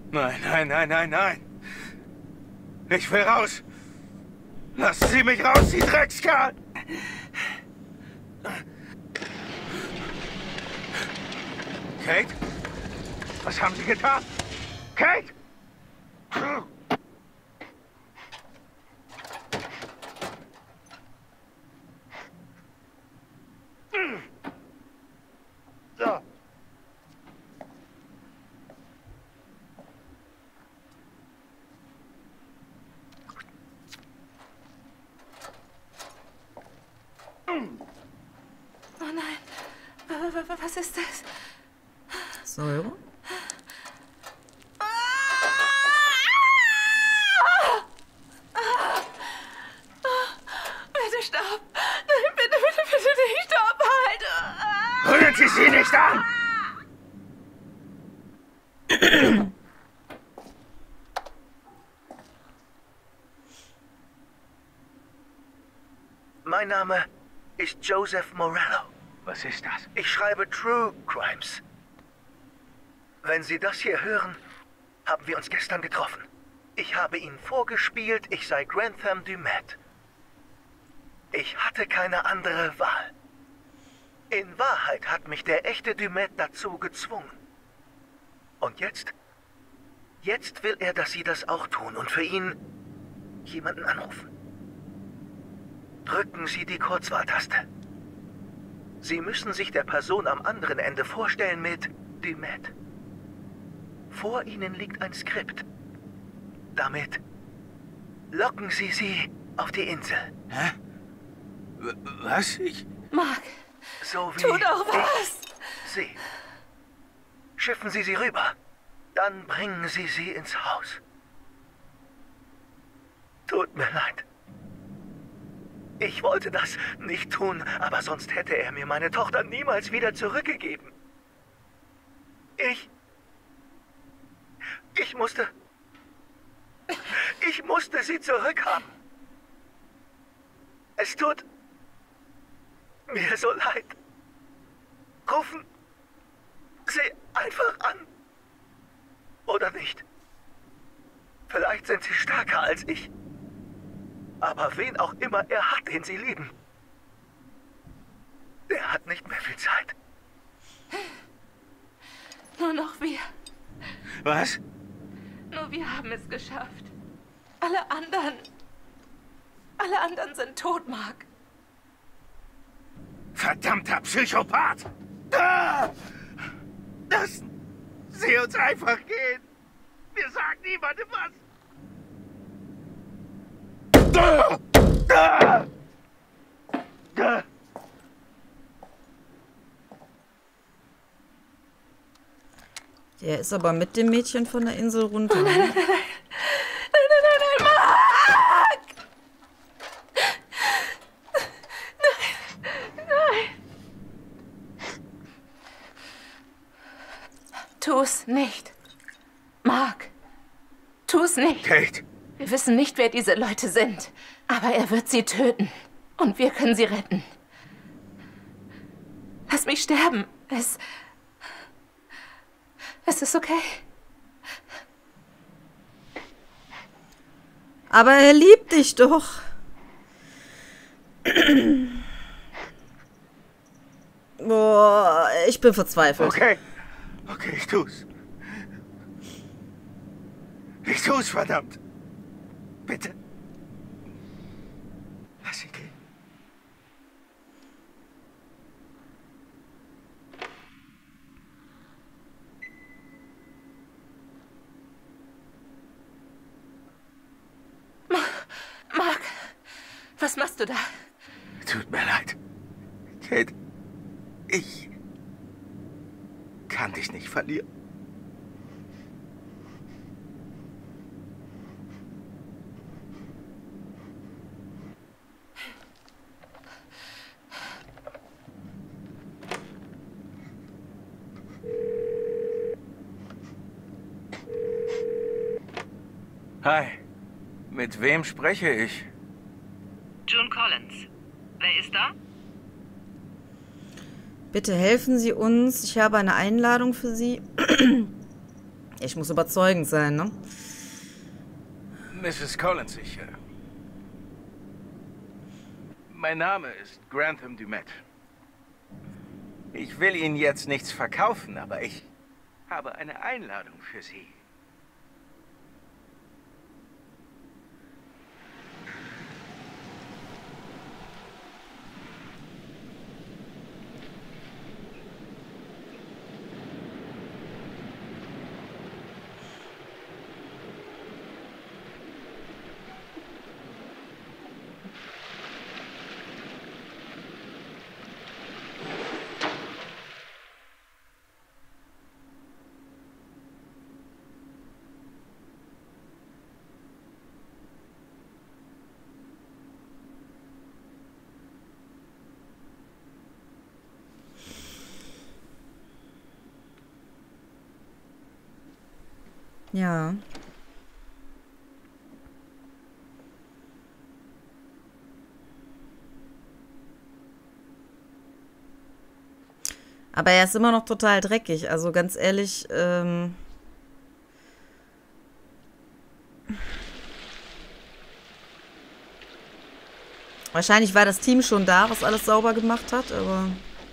Nein, nein, nein, nein, nein. Ich will raus. Lassen Sie mich raus, Sie Dreckskerl! Kate? Was haben Sie getan? Kate! So. Oh nein. Was ist das? So. Bitte stopp. Nein, bitte nicht stopp. Halt. Rühren Sie sie nicht an! Mein Name ist Joseph Morello. Was ist das? Ich schreibe True Crimes. Wenn Sie das hier hören, haben wir uns gestern getroffen. Ich habe Ihnen vorgespielt, ich sei Grantham Dumet. Ich hatte keine andere Wahl. In Wahrheit hat mich der echte Dumet dazu gezwungen. Und jetzt? Jetzt will er, dass Sie das auch tun und für ihn jemanden anrufen. Drücken Sie die Kurzwahltaste. Sie müssen sich der Person am anderen Ende vorstellen mit Dumet. Vor Ihnen liegt ein Skript. Damit locken Sie sie auf die Insel. Hä? Was? Mark, So wie tu doch was! Sie. Schiffen Sie sie rüber. Dann bringen Sie sie ins Haus. Tut mir leid. Ich wollte das nicht tun, aber sonst hätte er mir meine Tochter niemals wieder zurückgegeben. Ich musste sie zurückhaben. Es tut mir so leid. Rufen Sie einfach an. Oder nicht. Vielleicht sind Sie stärker als ich. Aber wen auch immer er hat, den Sie lieben, der hat nicht mehr viel Zeit. Nur noch wir. Was? Nur wir haben es geschafft. Alle anderen sind tot, Mark. Verdammter Psychopath! Ah! Lassen Sie uns einfach gehen. Wir sagen niemandem was. Ah! Ah! Ah! Der ist aber mit dem Mädchen von der Insel runter. Oh, nein, Mark! Nein. Tu's nicht. Mark, tu's nicht. Kate! Wir wissen nicht, wer diese Leute sind. Aber er wird sie töten. Und wir können sie retten. Lass mich sterben. Es ist okay. Aber er liebt dich doch. Boah, ich bin verzweifelt. Okay, ich tu's. Ich tu's, verdammt. Bitte. Lass sie gehen. Mark, was machst du da? Tut mir leid. Kate, ich kann dich nicht verlieren. Hi, mit wem spreche ich? June Collins. Wer ist da? Bitte helfen Sie uns. Ich habe eine Einladung für Sie Ich muss überzeugend sein, ne? Mrs. Collins, mein Name ist Grantham Dumet. Ich will Ihnen jetzt nichts verkaufen, aber ich habe eine Einladung für Sie. Ja. Aber er ist immer noch total dreckig. Also ganz ehrlich, wahrscheinlich war das Team schon da, was alles sauber gemacht hat, aber...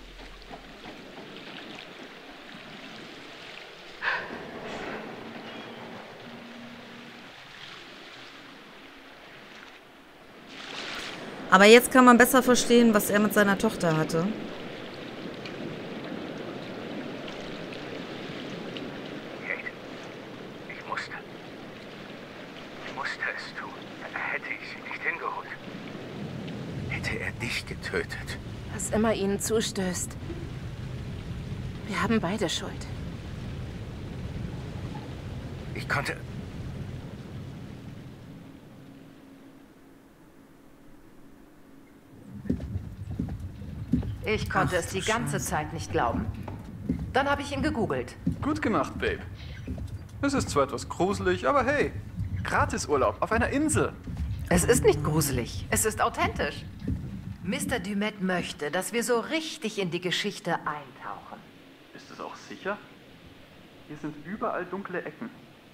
Aber jetzt kann man besser verstehen, was er mit seiner Tochter hatte. Kate, ich musste es tun. Hätte ich sie nicht hingeholt, hätte er dich getötet. Was immer ihnen zustößt. Wir haben beide Schuld. Ich konnte... Ich konnte es die ganze Zeit nicht glauben. Dann habe ich ihn gegoogelt. Gut gemacht, Babe. Es ist zwar etwas gruselig, aber hey, Gratisurlaub auf einer Insel. Es ist nicht gruselig, es ist authentisch. Mr. Dumet möchte, dass wir so richtig in die Geschichte eintauchen. Ist es auch sicher? Hier sind überall dunkle Ecken.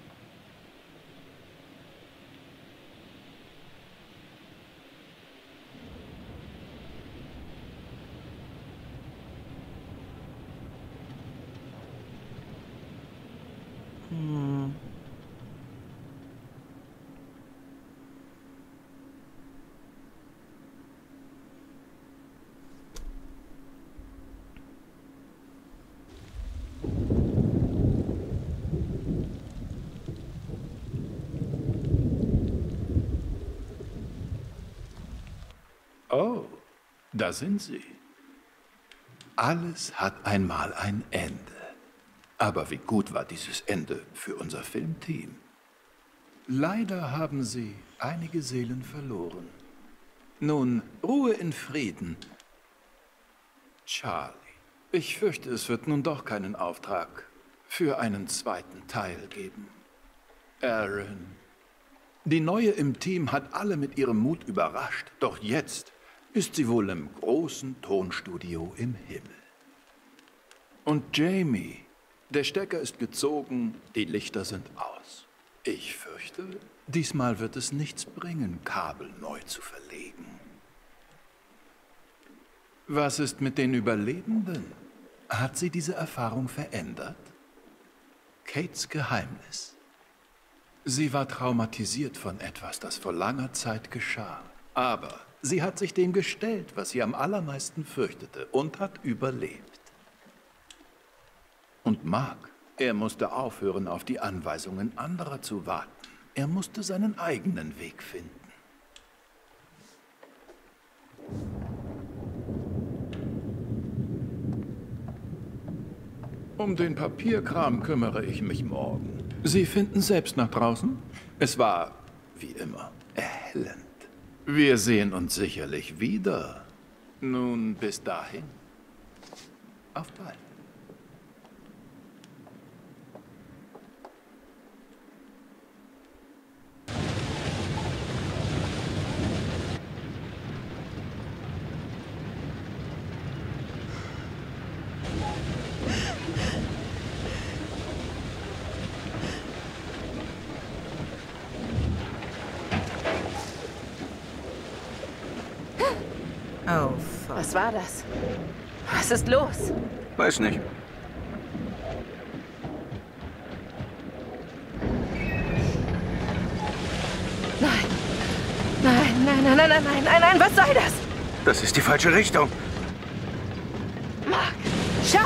Oh, da sind Sie. Alles hat einmal ein Ende. Aber wie gut war dieses Ende für unser Filmteam? Leider haben Sie einige Seelen verloren. Nun, Ruhe in Frieden. Charlie, ich fürchte, es wird nun doch keinen Auftrag für einen zweiten Teil geben. Aaron, die Neue im Team hat alle mit ihrem Mut überrascht, doch jetzt ist sie wohl im großen Tonstudio im Himmel. Und Jamie, der Stecker ist gezogen, die Lichter sind aus. Ich fürchte, diesmal wird es nichts bringen, Kabel neu zu verlegen. Was ist mit den Überlebenden? Hat sie diese Erfahrung verändert? Kates Geheimnis. Sie war traumatisiert von etwas, das vor langer Zeit geschah. Aber sie hat sich dem gestellt, was sie am allermeisten fürchtete, und hat überlebt. Und Mark, er musste aufhören, auf die Anweisungen anderer zu warten. Er musste seinen eigenen Weg finden. Um den Papierkram kümmere ich mich morgen. Sie finden selbst nach draußen? Es war, wie immer, erhellend. Wir sehen uns sicherlich wieder. Nun, bis dahin. Auf bald. Was war das? Was ist los? Weiß nicht. Nein. Nein, nein, nein, nein, nein, nein, nein, nein, was soll das? Das ist die falsche Richtung. Mark, schau!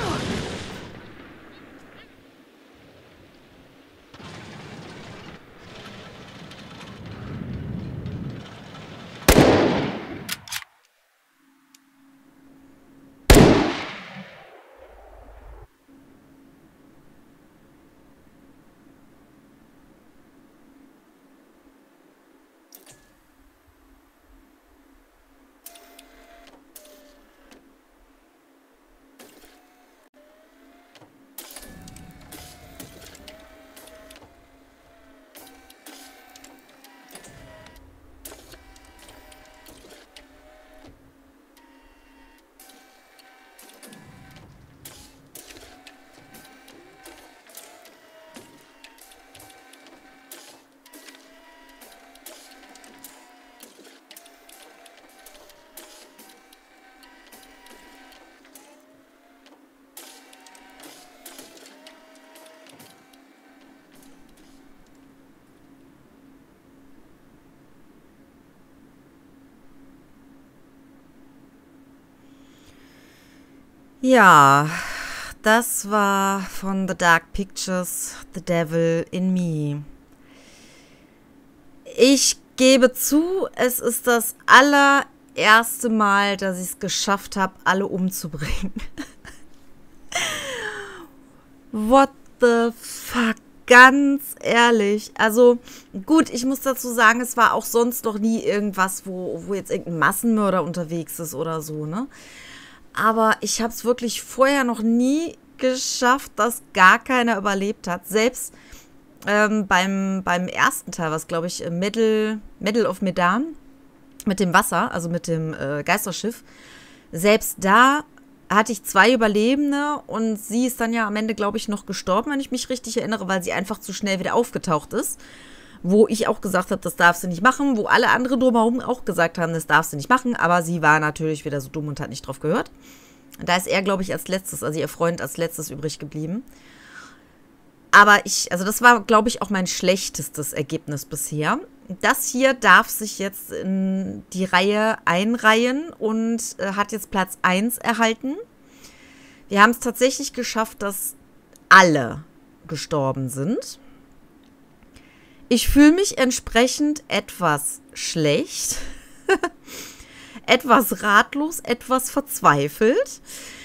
Ja, das war von The Dark Pictures, The Devil in Me. Ich gebe zu, es ist das allererste Mal, dass ich es geschafft habe, alle umzubringen. What the fuck? Ganz ehrlich. Also gut, ich muss dazu sagen, es war auch sonst noch nie irgendwas, wo jetzt irgendein Massenmörder unterwegs ist oder so, ne? Aber ich habe es wirklich vorher noch nie geschafft, dass gar keiner überlebt hat. Selbst beim ersten Teil, was glaube ich Medal of Medan mit dem Wasser, also mit dem Geisterschiff, selbst da hatte ich 2 Überlebende und sie ist dann ja am Ende, glaube ich, noch gestorben, wenn ich mich richtig erinnere, weil sie einfach zu schnell wieder aufgetaucht ist. Wo ich auch gesagt habe, das darfst du nicht machen, wo alle anderen drumherum auch gesagt haben, das darfst du nicht machen, aber sie war natürlich wieder so dumm und hat nicht drauf gehört. Da ist er, glaube ich, als letztes, also ihr Freund als letztes übrig geblieben. Aber also das war, glaube ich, auch mein schlechtestes Ergebnis bisher. Das hier darf sich jetzt in die Reihe einreihen und hat jetzt Platz 1 erhalten. Wir haben es tatsächlich geschafft, dass alle gestorben sind. Ich fühle mich entsprechend etwas schlecht, etwas ratlos, etwas verzweifelt.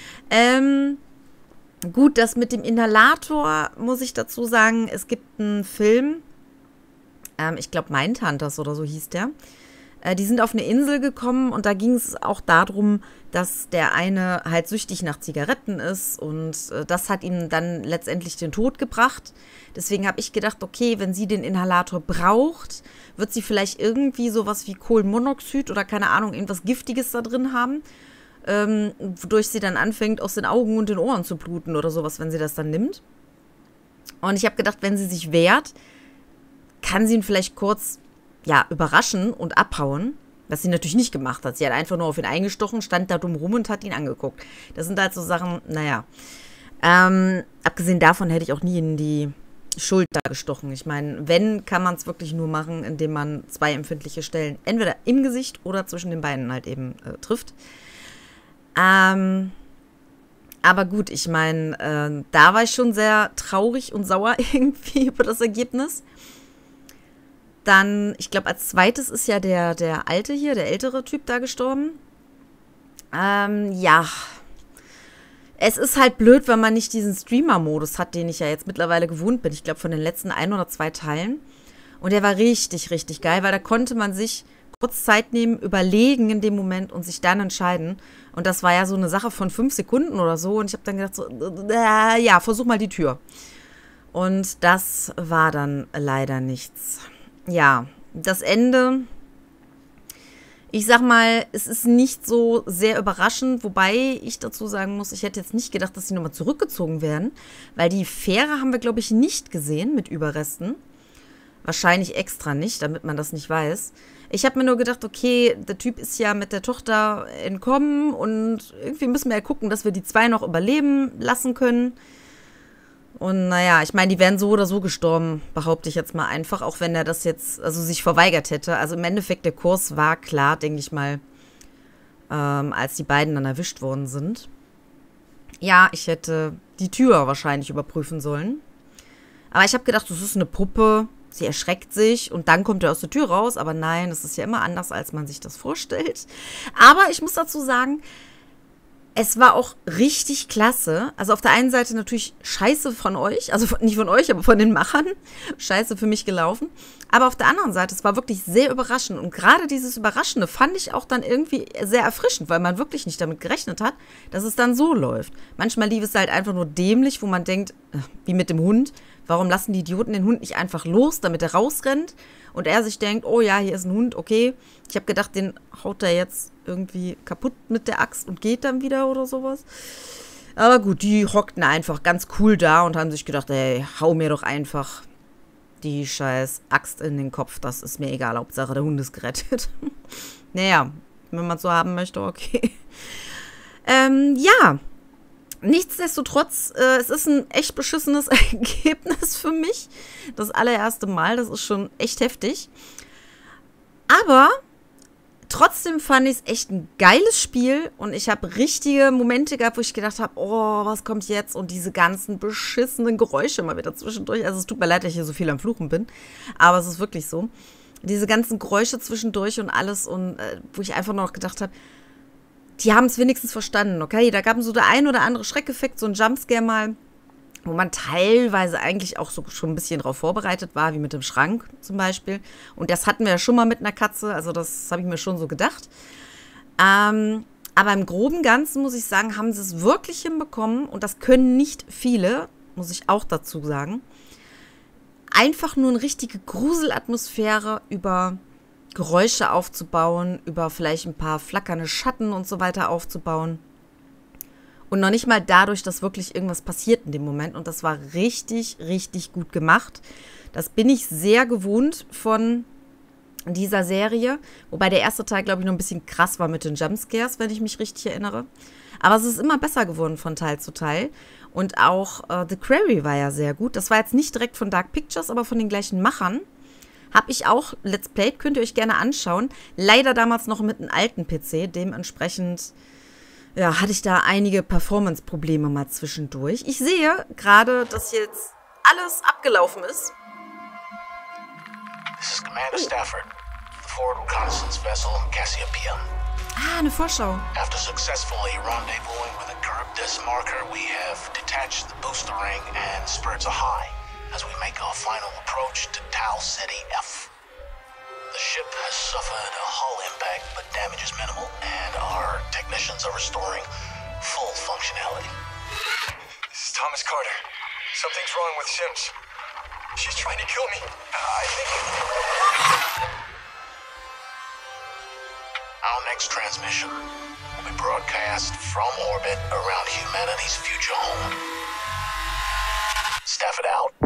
Gut, das mit dem Inhalator, muss ich dazu sagen, es gibt einen Film, ich glaube Mindhunters oder so hieß der. Die sind auf eine Insel gekommen und da ging es auch darum, dass der eine halt süchtig nach Zigaretten ist und das hat ihm dann letztendlich den Tod gebracht. Deswegen habe ich gedacht, okay, wenn sie den Inhalator braucht, wird sie vielleicht irgendwie sowas wie Kohlenmonoxid oder keine Ahnung, irgendwas Giftiges da drin haben, wodurch sie dann anfängt, aus den Augen und den Ohren zu bluten oder sowas, wenn sie das dann nimmt. Und ich habe gedacht, wenn sie sich wehrt, kann sie ihn vielleicht kurz überraschen und abhauen, was sie natürlich nicht gemacht hat. Sie hat einfach nur auf ihn eingestochen, stand da dumm rum und hat ihn angeguckt. Das sind halt so Sachen, naja. Abgesehen davon hätte ich auch nie in die Schulter gestochen. Ich meine, wenn, kann man es wirklich nur machen, indem man 2 empfindliche Stellen entweder im Gesicht oder zwischen den Beinen halt eben trifft. Aber gut, ich meine, da war ich schon sehr traurig und sauer irgendwie über das Ergebnis. Dann, ich glaube, als zweites ist ja der Alte hier, der ältere Typ da gestorben. Ja. Es ist halt blöd, wenn man nicht diesen Streamer-Modus hat, den ich ja jetzt mittlerweile gewohnt bin. Ich glaube, von den letzten 1 oder 2 Teilen. Und der war richtig, richtig geil, weil da konnte man sich kurz Zeit nehmen, überlegen in dem Moment und sich dann entscheiden. Und das war ja so eine Sache von 5 Sekunden oder so. Und ich habe dann gedacht so, ja, versuch mal die Tür. Und das war dann leider nichts. Ja, das Ende, ich sag mal, es ist nicht so sehr überraschend, wobei ich dazu sagen muss, ich hätte jetzt nicht gedacht, dass sie nochmal zurückgezogen werden, weil die Fähre haben wir, glaube ich, nicht gesehen mit Überresten. Wahrscheinlich extra nicht, damit man das nicht weiß. Ich habe mir nur gedacht, okay, der Typ ist ja mit der Tochter entkommen und irgendwie müssen wir ja gucken, dass wir die 2 noch überleben lassen können. Und naja, ich meine, die wären so oder so gestorben, behaupte ich jetzt mal einfach, auch wenn er das jetzt, also sich verweigert hätte. Also im Endeffekt, der Kurs war klar, denke ich mal, als die beiden dann erwischt worden sind. Ja, ich hätte die Tür wahrscheinlich überprüfen sollen. Aber ich habe gedacht, das ist eine Puppe, sie erschreckt sich und dann kommt er aus der Tür raus. Aber nein, es ist ja immer anders, als man sich das vorstellt. Aber ich muss dazu sagen, es war auch richtig klasse. Also auf der einen Seite natürlich scheiße von euch, also nicht von euch, aber von den Machern. Scheiße für mich gelaufen. Aber auf der anderen Seite, es war wirklich sehr überraschend. Und gerade dieses Überraschende fand ich auch dann irgendwie sehr erfrischend, weil man wirklich nicht damit gerechnet hat, dass es dann so läuft. Manchmal lief es halt einfach nur dämlich, wo man denkt, wie mit dem Hund, warum lassen die Idioten den Hund nicht einfach los, damit er rausrennt? Und er sich denkt, oh ja, hier ist ein Hund, okay. Ich habe gedacht, den haut er jetzt irgendwie kaputt mit der Axt und geht dann wieder oder sowas. Aber gut, die hockten einfach ganz cool da und haben sich gedacht, ey, hau mir doch einfach die scheiß Axt in den Kopf. Das ist mir egal, Hauptsache der Hund ist gerettet. Naja, wenn man es so haben möchte, okay. Ja, nichtsdestotrotz, es ist ein echt beschissenes Ergebnis für mich. Das allererste Mal, das ist schon echt heftig. Aber trotzdem fand ich es echt ein geiles Spiel und ich habe richtige Momente gehabt, wo ich gedacht habe, oh, was kommt jetzt? Und diese ganzen beschissenen Geräusche mal wieder zwischendurch. Also es tut mir leid, dass ich hier so viel am Fluchen bin, aber es ist wirklich so. Diese ganzen Geräusche zwischendurch und alles und wo ich einfach noch gedacht habe, die haben es wenigstens verstanden, okay? Da gab es so der ein oder andere Schreckeffekt, so ein Jumpscare mal, wo man teilweise eigentlich auch so schon ein bisschen drauf vorbereitet war, wie mit dem Schrank zum Beispiel. Und das hatten wir ja schon mal mit einer Katze, also das habe ich mir schon so gedacht. Aber im groben Ganzen, muss ich sagen, haben sie es wirklich hinbekommen, und das können nicht viele, muss ich auch dazu sagen, einfach nur eine richtige Gruselatmosphäre über Geräusche aufzubauen, über vielleicht ein paar flackernde Schatten und so weiter aufzubauen. Und noch nicht mal dadurch, dass wirklich irgendwas passiert in dem Moment. Und das war richtig, richtig gut gemacht. Das bin ich sehr gewohnt von dieser Serie. Wobei der erste Teil, glaube ich, noch ein bisschen krass war mit den Jumpscares, wenn ich mich richtig erinnere. Aber es ist immer besser geworden von Teil zu Teil. Und auch The Quarry war ja sehr gut. Das war jetzt nicht direkt von Dark Pictures, aber von den gleichen Machern. Habe ich auch Let's Played, könnt ihr euch gerne anschauen. Leider damals noch mit einem alten PC. Dementsprechend ja, hatte ich da einige Performance-Probleme mal zwischendurch. Ich sehe gerade, dass jetzt alles abgelaufen ist. This is Commander Stafford, the forward reconnaissance vessel Cassiopeia. Ah, eine Vorschau. After successfully rendezvousing with a Charybdis marker, we have detached the booster ring and spirits are high as we make our final approach to Tau Ceti F. The ship has suffered a hull impact, but damage is minimal, and our technicians are restoring full functionality. This is Thomas Carter. Something's wrong with Sims. She's trying to kill me. I think... Our next transmission will be broadcast from orbit around humanity's future home. Stafford out.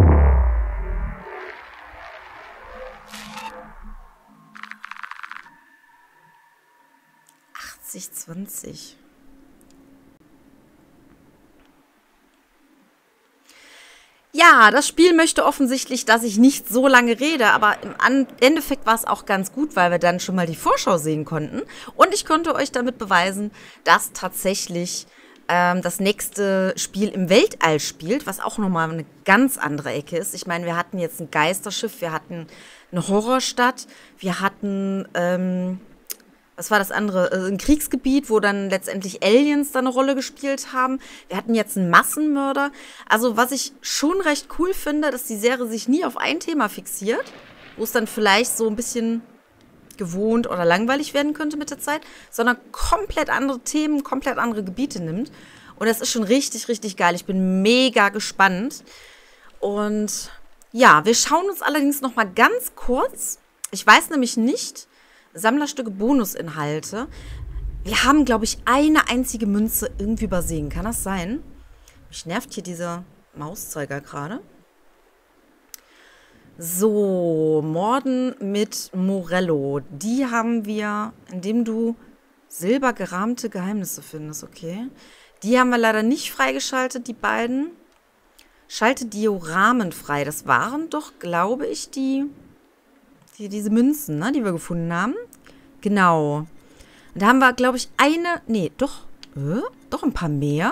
80-20. Ja, das Spiel möchte offensichtlich, dass ich nicht so lange rede, aber im Endeffekt war es auch ganz gut, weil wir dann schon mal die Vorschau sehen konnten. Und ich konnte euch damit beweisen, dass tatsächlich das nächste Spiel im Weltall spielt, was auch nochmal eine ganz andere Ecke ist. Ich meine, wir hatten jetzt ein Geisterschiff, wir hatten eine Horrorstadt, wir hatten... was war das andere? Ein Kriegsgebiet, wo dann letztendlich Aliens da eine Rolle gespielt haben. Wir hatten jetzt einen Massenmörder. Also was ich schon recht cool finde, dass die Serie sich nie auf ein Thema fixiert, wo es dann vielleicht so ein bisschen gewohnt oder langweilig werden könnte mit der Zeit, sondern komplett andere Themen, komplett andere Gebiete nimmt. Und das ist schon richtig, richtig geil. Ich bin mega gespannt. Und ja, wir schauen uns allerdings noch mal ganz kurz. Ich weiß nämlich nicht... Sammlerstücke Bonusinhalte. Wir haben, glaube ich, eine einzige Münze irgendwie übersehen. Kann das sein? Mich nervt hier dieser Mauszeiger gerade. So, Morden mit Morello. Die haben wir, indem du silbergerahmte Geheimnisse findest, okay. Die haben wir leider nicht freigeschaltet, die beiden. Schalte Dioramen frei. Das waren doch, glaube ich, diese Münzen, ne, die wir gefunden haben. Genau. Und da haben wir, glaube ich, doch ein paar mehr.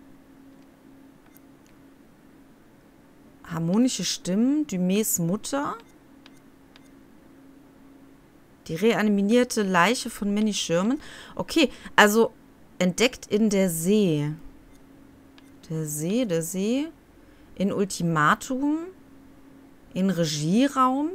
Harmonische Stimmen, Dumais Mutter. Die reanimierte Leiche von Minnie Sherman. Okay, also entdeckt in der See. Der See. In Ultimatum. In Regieraum.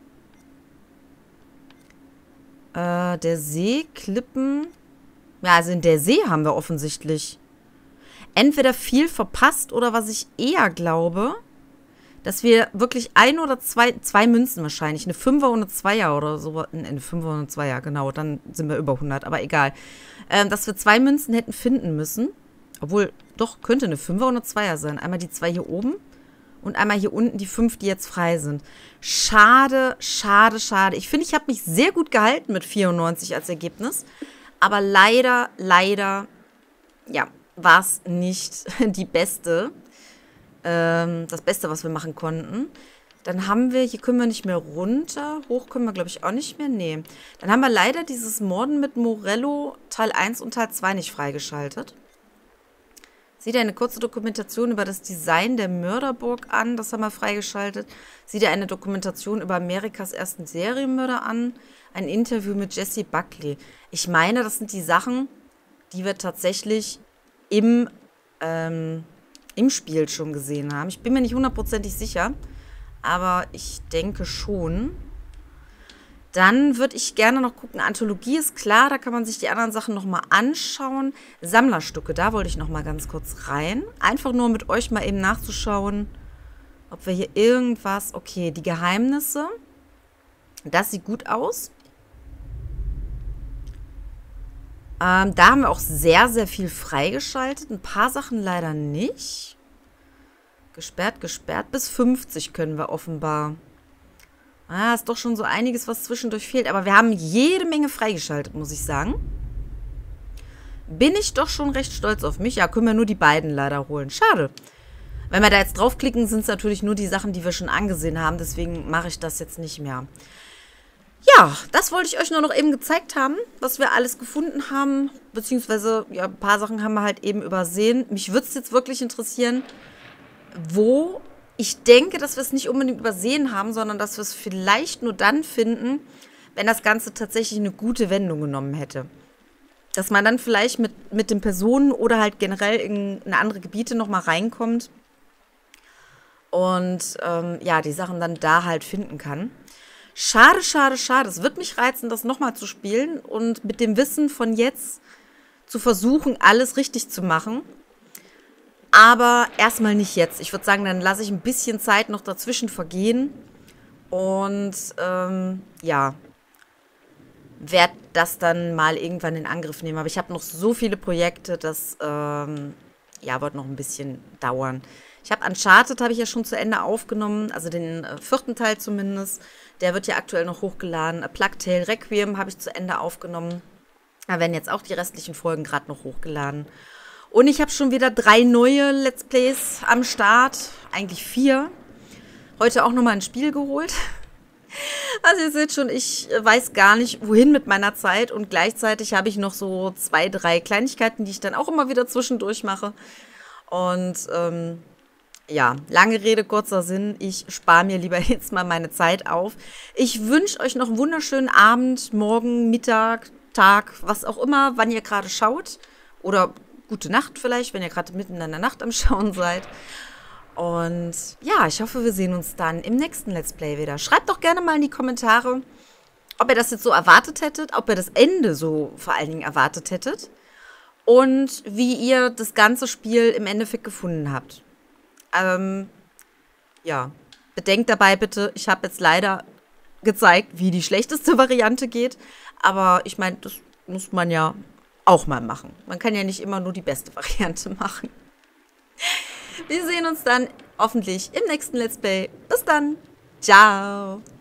Der See, Klippen. Ja, also in der See haben wir offensichtlich entweder viel verpasst oder was ich eher glaube, dass wir wirklich ein oder zwei Münzen wahrscheinlich, eine 5er und eine 2er oder so, eine 5er und eine 2er, genau, dann sind wir über 100, aber egal. Dass wir 2 Münzen hätten finden müssen, obwohl, doch, könnte eine 5er und eine 2er sein. Einmal die 2 hier oben und einmal hier unten die 5, die jetzt frei sind. Schade. Ich finde, ich habe mich sehr gut gehalten mit 94 als Ergebnis, aber leider, ja, war es nicht die beste. Das Beste, was wir machen konnten. Dann haben wir, hier können wir nicht mehr runter. Hoch können wir, glaube ich, auch nicht mehr. Nee. Dann haben wir leider dieses Morden mit Morello Teil 1 und Teil 2 nicht freigeschaltet. Sieh dir eine kurze Dokumentation über das Design der Mörderburg an. Das haben wir freigeschaltet. Sieh dir eine Dokumentation über Amerikas ersten Serienmörder an. Ein Interview mit Jesse Buckley. Ich meine, das sind die Sachen, die wir tatsächlich im Spiel schon gesehen haben. Ich bin mir nicht hundertprozentig sicher, aber ich denke schon. Dann würde ich gerne noch gucken, Anthologie ist klar, da kann man sich die anderen Sachen nochmal anschauen. Sammlerstücke, da wollte ich nochmal ganz kurz rein. Einfach nur mit euch mal eben nachzuschauen, ob wir hier irgendwas... Okay, die Geheimnisse, das sieht gut aus. Da haben wir auch sehr, sehr viel freigeschaltet. Ein paar Sachen leider nicht. Gesperrt. Bis 50 können wir offenbar. Ist doch schon so einiges, was zwischendurch fehlt. Aber wir haben jede Menge freigeschaltet, muss ich sagen. Bin ich doch schon recht stolz auf mich. Ja, können wir nur die beiden leider holen. Schade. Wenn wir da jetzt draufklicken, sind es natürlich nur die Sachen, die wir schon angesehen haben. Deswegen mache ich das jetzt nicht mehr. Ja, das wollte ich euch nur noch eben gezeigt haben, was wir alles gefunden haben, beziehungsweise, ja, ein paar Sachen haben wir halt eben übersehen. Mich würde es jetzt wirklich interessieren, wo ich denke, dass wir es nicht unbedingt übersehen haben, sondern dass wir es vielleicht nur dann finden, wenn das Ganze tatsächlich eine gute Wendung genommen hätte. Dass man dann vielleicht mit den Personen oder halt generell in andere Gebiete nochmal reinkommt und ja, die Sachen dann da halt finden kann. Schade. Es wird mich reizen, das nochmal zu spielen und mit dem Wissen von jetzt zu versuchen, alles richtig zu machen. Aber erstmal nicht jetzt. Ich würde sagen, dann lasse ich ein bisschen Zeit noch dazwischen vergehen und ja, werde das dann mal irgendwann in Angriff nehmen. Aber ich habe noch so viele Projekte, das ja, wird noch ein bisschen dauern. Ich habe Uncharted, habe ich ja schon zu Ende aufgenommen, also den 4. Teil zumindest. Der wird ja aktuell noch hochgeladen. A Plague Tale Requiem habe ich zu Ende aufgenommen. Da werden jetzt auch die restlichen Folgen gerade noch hochgeladen. Und ich habe schon wieder 3 neue Let's Plays am Start. Eigentlich 4. Heute auch nochmal ein Spiel geholt. Also ihr seht schon, ich weiß gar nicht, wohin mit meiner Zeit. Und gleichzeitig habe ich noch so 2, 3 Kleinigkeiten, die ich dann auch immer wieder zwischendurch mache. Und ja, lange Rede, kurzer Sinn. Ich spare mir lieber jetzt mal meine Zeit auf. Ich wünsche euch noch einen wunderschönen Abend, Morgen, Mittag, Tag, was auch immer, wann ihr gerade schaut. Oder gute Nacht vielleicht, wenn ihr gerade mitten in der Nacht am Schauen seid. Und ja, ich hoffe, wir sehen uns dann im nächsten Let's Play wieder. Schreibt doch gerne mal in die Kommentare, ob ihr das jetzt so erwartet hättet, ob ihr das Ende so vor allen Dingen erwartet hättet und wie ihr das ganze Spiel im Endeffekt gefunden habt. Ja, bedenkt dabei bitte, ich habe jetzt leider gezeigt, wie die schlechteste Variante geht, aber ich meine, das muss man ja auch mal machen. Man kann ja nicht immer nur die beste Variante machen. Wir sehen uns dann hoffentlich im nächsten Let's Play. Bis dann! Ciao.